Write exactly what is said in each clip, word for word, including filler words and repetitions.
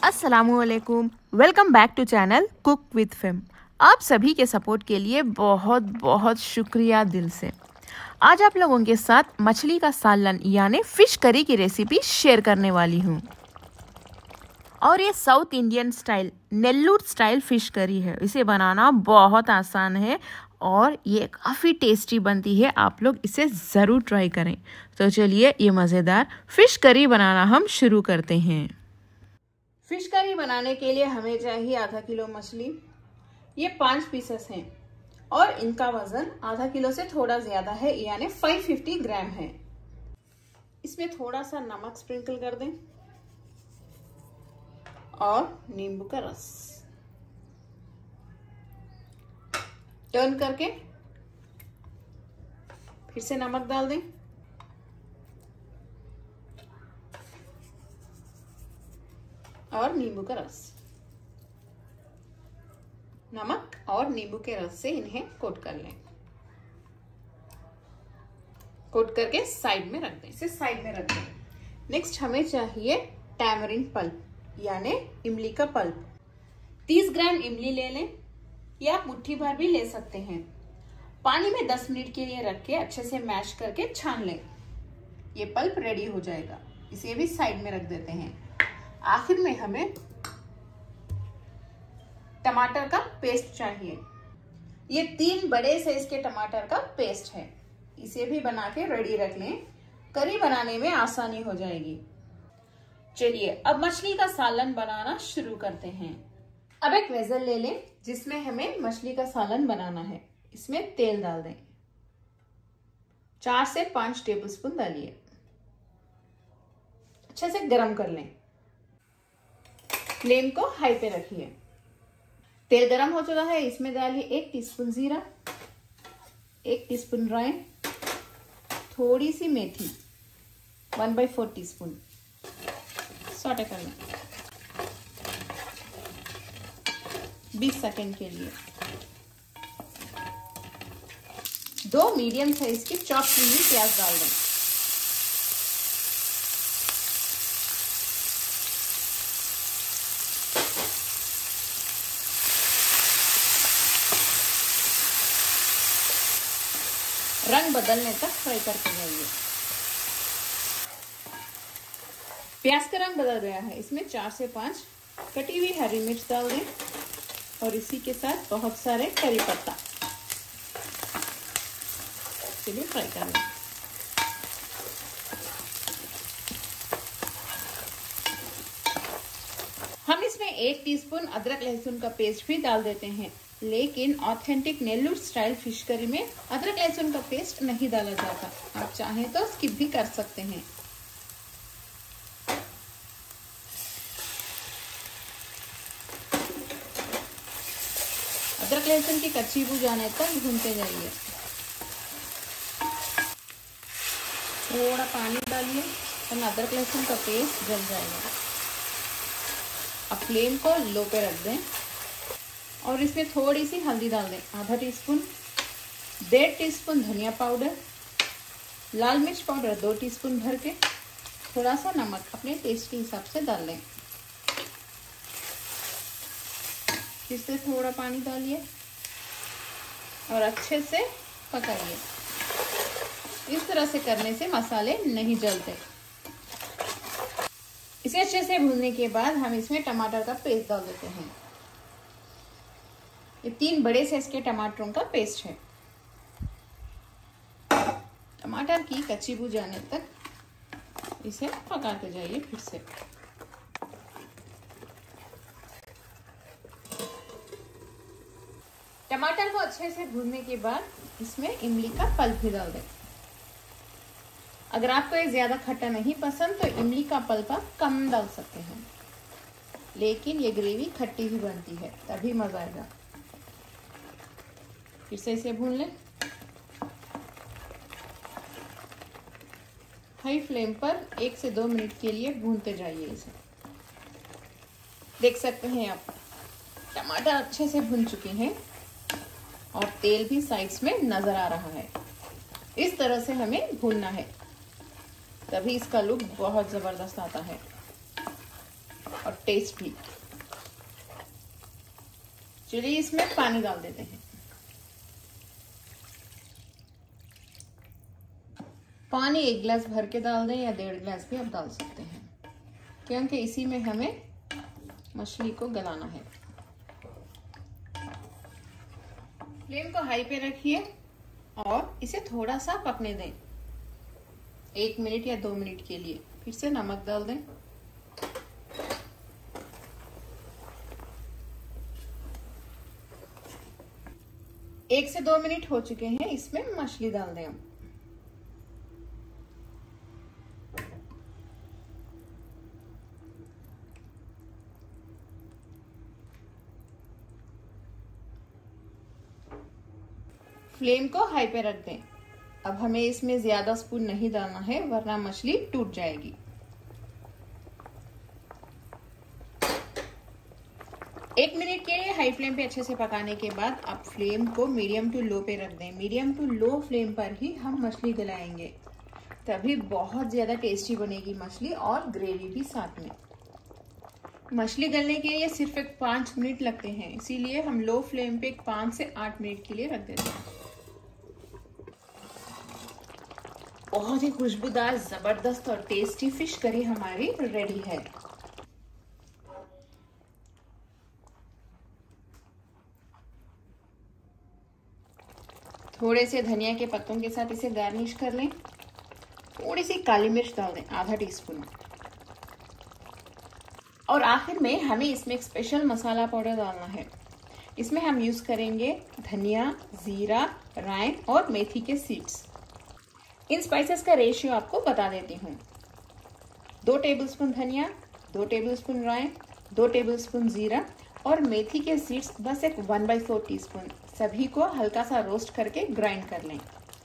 अस्सलामुअलैकुम, welcome back to channel Cook with Fame. आप सभी के सपोर्ट के लिए बहुत बहुत शुक्रिया दिल से। आज आप लोगों के साथ मछली का सालन यानी फिश करी की रेसिपी शेयर करने वाली हूँ। और ये South Indian style Nellore style fish curry है। इसे बनाना बहुत आसान है और ये काफ़ी टेस्टी बनती है। आप लोग इसे ज़रूर ट्राई करें। तो चलिए ये मज़ेदार फिश करी बनाना हम शुरू करते हैं। फिश करी बनाने के लिए हमें चाहिए आधा किलो मछली। ये पांच पीसेस हैं और इनका वजन आधा किलो से थोड़ा ज्यादा है, यानी पाँच सौ पचास ग्राम है। इसमें थोड़ा सा नमक स्प्रिंकल कर दें और नींबू का रस टर्न करके फिर से नमक डाल दें और नींबू का रस। नमक और नींबू के रस से इन्हें कोट कर लें। कोट करके साइड में रख दें। इसे साइड में रख दें। नेक्स्ट हमें चाहिए टैमरिंड पल्प यानी इमली का पल्प। तीस ग्राम इमली ले लें या आप मुट्ठी भर भी ले सकते हैं। पानी में दस मिनट के लिए रख के अच्छे से मैश करके छान लें। ये पल्प रेडी हो जाएगा। इसे भी साइड में रख देते हैं। आखिर में हमें टमाटर का पेस्ट चाहिए। ये तीन बड़े साइज के टमाटर का पेस्ट है। इसे भी बना के रेडी रख लें। करी बनाने में आसानी हो जाएगी। चलिए अब मछली का सालन बनाना शुरू करते हैं। अब एक वेसल ले लें जिसमें हमें मछली का सालन बनाना है। इसमें तेल डाल दें। चार से पांच टेबलस्पून डालिए। अच्छे से गरम कर लें। फ्लेम को हाई पे रखिए। तेल गरम हो चुका है। इसमें डालिए एक टीस्पून जीरा, एक टीस्पून राई, थोड़ी सी मेथी, one by four teaspoon. Saute कर लें बीस सेकेंड के लिए। दो मीडियम साइज की चॉप की हुई प्याज डाल दें। रंग बदलने तक फ्राई करते जाइए। प्याज का रंग बदल गया है। इसमें चार से पांच कटी हुई हरी मिर्च डाल दें और इसी के साथ बहुत सारे करी पत्ता। चलिए फ्राई कर लें। हम इसमें एक टीस्पून अदरक लहसुन का पेस्ट भी डाल देते हैं, लेकिन ऑथेंटिक नेल्लूर स्टाइल फिश करी में अदरक लहसुन का पेस्ट नहीं डाला जाता। आप चाहें तो स्किप भी कर सकते हैं। अदरक लहसुन की कच्ची बू जाने तक भूनते जाइए। थोड़ा पानी डालिए और अदरक लहसुन का पेस्ट जल जाएगा। अब फ्लेम को लो पे रख दें और इसमें थोड़ी सी हल्दी डाल दें। आधा टीस्पून, डेढ़ टीस्पून धनिया पाउडर, लाल मिर्च पाउडर दो टीस्पून भर के, थोड़ा सा नमक अपने टेस्ट के हिसाब से डाल लें। फिर से थोड़ा पानी डालिए और अच्छे से पकाइए। इस तरह से करने से मसाले नहीं जलते। इसे अच्छे से भूनने के बाद हम इसमें टमाटर का पेस्ट डाल देते हैं। ये तीन बड़े साइज के टमाटरों का पेस्ट है। टमाटर की कच्ची बू जाने तक इसे पकाते जाइए। फिर से टमाटर को अच्छे से भूनने के बाद इसमें इमली का पल्प भी डाल दें। अगर आपको ये ज्यादा खट्टा नहीं पसंद तो इमली का पल्प आप कम डाल सकते हैं, लेकिन ये ग्रेवी खट्टी ही बनती है, तभी मजा आएगा। फिर से इसे भून लें। हाई फ्लेम पर एक से दो मिनट के लिए भूनते जाइए इसे। देख सकते हैं आप टमाटर अच्छे से भुन चुके हैं और तेल भी साइड्स में नजर आ रहा है। इस तरह से हमें भूनना है, तभी इसका लुक बहुत जबरदस्त आता है। और टेस्ट भी। चलिए इसमें पानी डाल देते हैं। पानी एक गिलास भर के डाल दें या डेढ़ गिलास भी आप डाल सकते हैं, क्योंकि इसी में हमें मछली को गलाना है। फ्लेम को हाई पे रखिए और इसे थोड़ा सा पकने दें, एक मिनट या दो मिनट के लिए। फिर से नमक डाल दें। एक से दो मिनट हो चुके हैं, इसमें मछली डाल दें हम। फ्लेम को हाई पे रख दें। अब हमें इसमें ज्यादा स्पून नहीं डालना है, वरना मछली टूट जाएगी। एक मिनट के लिए हाई फ्लेम पे अच्छे से पकाने के बाद अब फ्लेम को मीडियम टू लो पे रख दें। मीडियम टू लो फ्लेम पर ही हम मछली गलाएंगे, तभी बहुत ज्यादा टेस्टी बनेगी मछली और ग्रेवी भी साथ में। मछली गलने के लिए सिर्फ एक पांच मिनट लगते हैं, इसीलिए हम लो फ्लेम पे एक पांच से आठ मिनट के लिए रख देते हैं। बहुत ही खुशबूदार, जबरदस्त और टेस्टी फिश करी हमारी रेडी है। थोड़े से धनिया के पत्तों के साथ इसे गार्निश कर लें। थोड़ी सी काली मिर्च डाल दें, आधा टीस्पून। और आखिर में हमें इसमें एक स्पेशल मसाला पाउडर डालना है। इसमें हम यूज करेंगे धनिया, जीरा, राई और मेथी के सीड्स। इन स्पाइसेस का रेशियो आपको बता देती हूँ। दो टेबलस्पून धनिया, दो टेबलस्पून राई, दो टेबलस्पून जीरा और मेथी के सीड्स बस एक one by four teaspoon. सभी को हल्का सा रोस्ट करके ग्राइंड कर लें।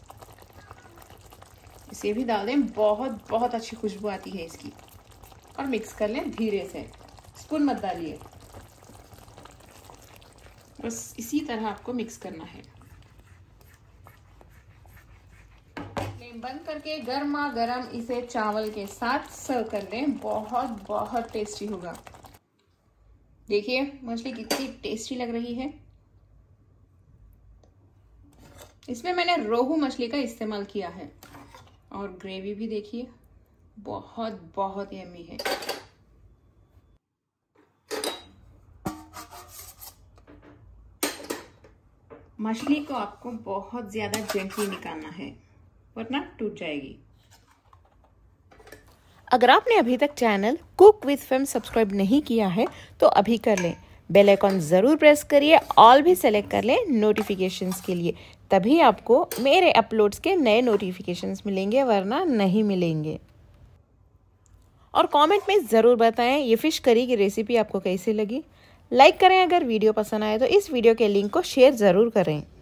इसे भी डाल दें, बहुत बहुत अच्छी खुशबू आती है इसकी। और मिक्स कर लें धीरे से, स्पून मत डालिए। बस इसी तरह आपको मिक्स करना है। फ्लेम बंद करके गर्मा गर्म इसे चावल के साथ सर्व कर लें। बहुत बहुत टेस्टी होगा। देखिए मछली कितनी टेस्टी लग रही है। इसमें मैंने रोहू मछली का इस्तेमाल किया है और ग्रेवी भी देखिए बहुत बहुत यम्मी है। मछली को आपको बहुत ज्यादा जेंटली निकालना है, वरना टूट जाएगी। अगर आपने अभी तक channel Cook with Fame subscribe नहीं किया है तो अभी कर लें। बेल आइकॉन ज़रूर प्रेस करिए, ऑल भी सेलेक्ट कर लें नोटिफिकेशंस के लिए। तभी आपको मेरे अपलोड्स के नए नोटिफिकेशंस मिलेंगे, वरना नहीं मिलेंगे। और कमेंट में ज़रूर बताएं ये फ़िश करी की रेसिपी आपको कैसी लगी। लाइक करें अगर वीडियो पसंद आए तो इस वीडियो के लिंक को शेयर ज़रूर करें।